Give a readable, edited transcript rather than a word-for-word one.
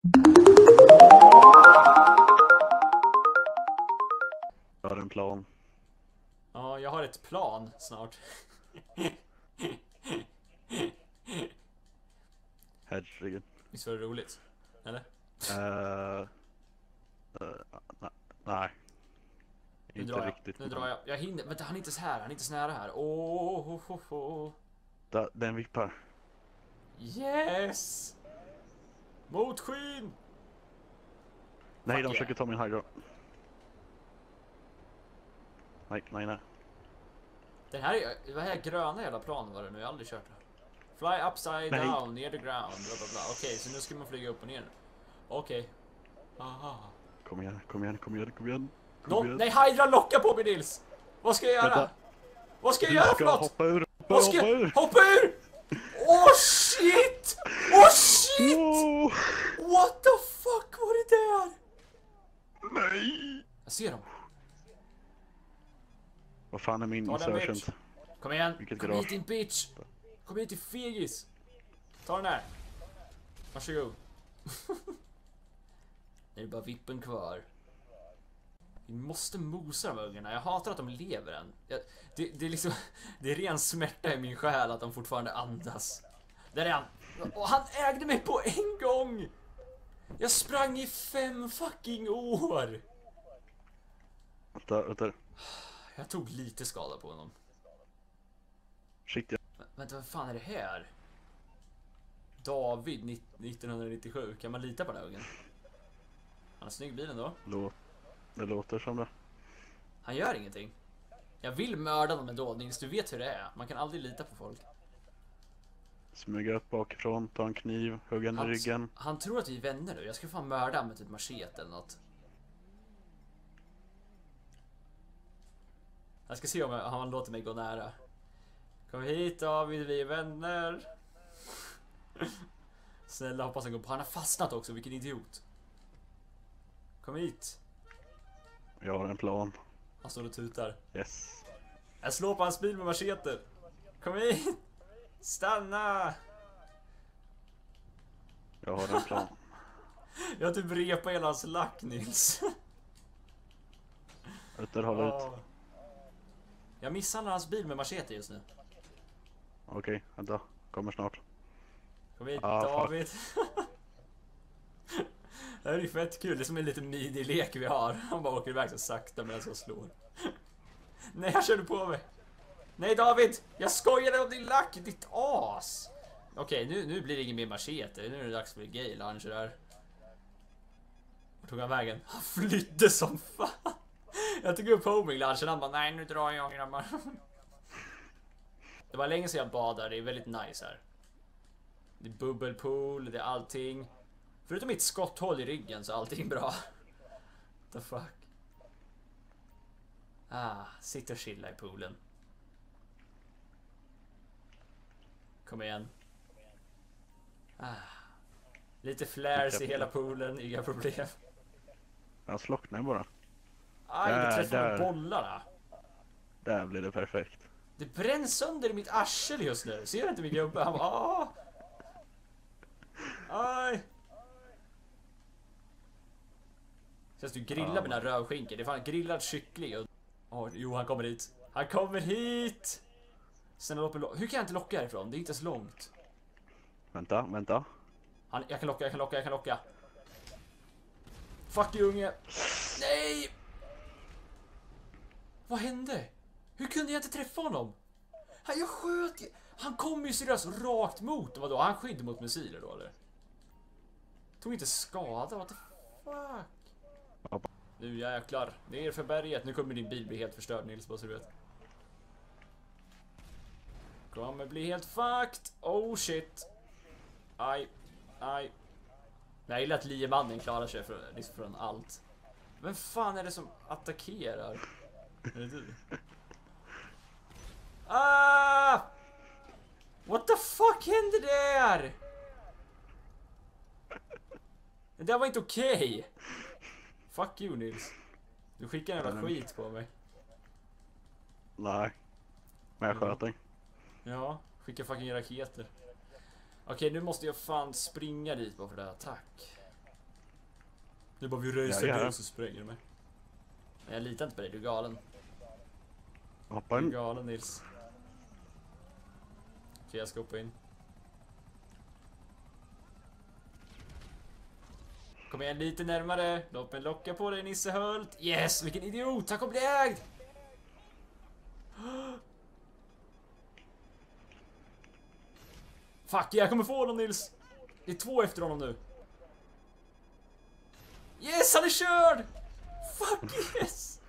Jag har en plan. Ja, jag har ett plan snart. Herregud. Visst var det roligt? Eller? Uh, nej. Nu Inte drar jag. riktigt. Nu drar jag. Jag hinner. Vänta, han är inte så här. Han är inte så nära här. Åh. Den vippar. Yes! Motskyn! Nej, Fuck de försöker ta min hydro. Nej. Den här är, vad är gröna jävla plan var det nu? Jag har aldrig kört det. Fly upside down, near the ground, bla bla bla. Okej, så nu ska man flyga upp och ner. Okej. Aha. Kom igen. Nej, Hydra lockar på mig, Nils! Vad ska jag göra? Vänta. Vad ska jag Du göra ska för något? hoppa ur. Vad ska jag... Hoppa ur! Oh shit! Oh shit! Wow. What the fuck var det där? Nej. Jag ser dem. Vad fan är min Ta den, bitch. insertion? Kom igen. Vilket Kom garage? hit, din bitch. Kom hit, din fegis. Ta den här. Varsågod. Det är bara vippen kvar. Vi måste mosa de ungarna. Jag hatar att de lever än. Det är liksom... Det är ren smärta i min själ att de fortfarande andas. Där är han. Och han ägde mig på en gång. Jag sprang i 5 fucking år. Vänta. Jag tog lite skada på honom. Shit, ja. Vänta, vad fan är det här? David 1997. Kan man lita på den här ungen? Han har snygg bil ändå. Det låter som det. Han gör ingenting. Jag vill mörda dem ändå, Nils. Du vet hur det är. Man kan aldrig lita på folk. Smyga upp bakifrån, ta en kniv, hugga i ryggen. Han tror att vi är vänner nu. Jag ska fan mörda med typ machete eller något. Jag ska se om han låter mig gå nära. Kom hit David, vi är vänner. Snälla, hoppas han går på. Han har fastnat också, vilken idiot. Kom hit. Jag har en plan. Han står och tutar. Yes. Jag slår på hans bil med machete. Kom hit. Stanna. Jag har en plan. Jag har typ repat hela hans lack, Nils. Håll ut. Jag misshandlar hans bil med machete just nu. Okej, vänta. Kommer snart. Kom hit, David. Det här är ju fett kul. Det är som en liten mini-lek vi har. Han bara åker iväg så sakta medan jag slår. Nej, jag körde på mig. Nej, David. Jag skojade om din lack, ditt as. Okej, nu blir det ingen mer machete. Nu är det dags för gay lunch där. Vart tog han vägen? Han flydde som fan. Jag tog upp homing lunchen. Han bara, nej, nu drar jag grabbar. Det var länge sedan jag badade. Det är väldigt nice här. Det är bubbelpool, det är allting. Förutom mitt skotthål i ryggen så är allting bra. What the fuck. Sitt och chilla i poolen. Kom igen. Lite flares i hela poolen, inga problem. Jag slocknar bara. Aj, det träffar bollarna. Där blir det perfekt. Det bränns sönder i mitt arsel just nu. Ser du inte min gubbe? Han bara, aj. Känns du grilla mina rövskinkor? Det är fan grillad kyckling. Jo, han kommer hit. Han kommer hit. Sen hur kan jag inte locka härifrån? Det är inte så långt. Vänta. Jag kan locka. Fuck you, unge. Nej! Vad hände? Hur kunde jag inte träffa honom? Jag sköt. Han kom ju seriöst rakt mot. Vadå? Han skydd mot missiler då, eller? Tog inte skada, what the fuck? Nu jäklar, ner för berget. Nu kommer din bil bli helt förstörd, Nils, bara så du vet. Kommer bli helt fucked. Oh shit. Aj. Jag gillar att liemannen klarar sig från allt. Vem fan är det som attackerar? Är det du? What the fuck hände där? Det där var inte okej. Fuck you, Nils. Du skickar en jävla skit på mig. Nej. Men jag sköt dig. Ja, skicka fucking raketer. Okej, nu måste jag fan springa dit bara för det här. Tack. Du bara, vi racear Ja, ja. dig så spränger du mig. Nej, jag litar inte på dig, du är galen. Hoppa Du är in. galen, Nils. Okej, jag ska hoppa in. Kom igen lite närmare. Låt mig locka på dig, Nisse Hult. Yes, vilken idiot. Han kommer bli ägd. Fuck, jag kommer få honom, Nils. Det är 2 efter honom nu. Yes, han är körd. Fuck yes.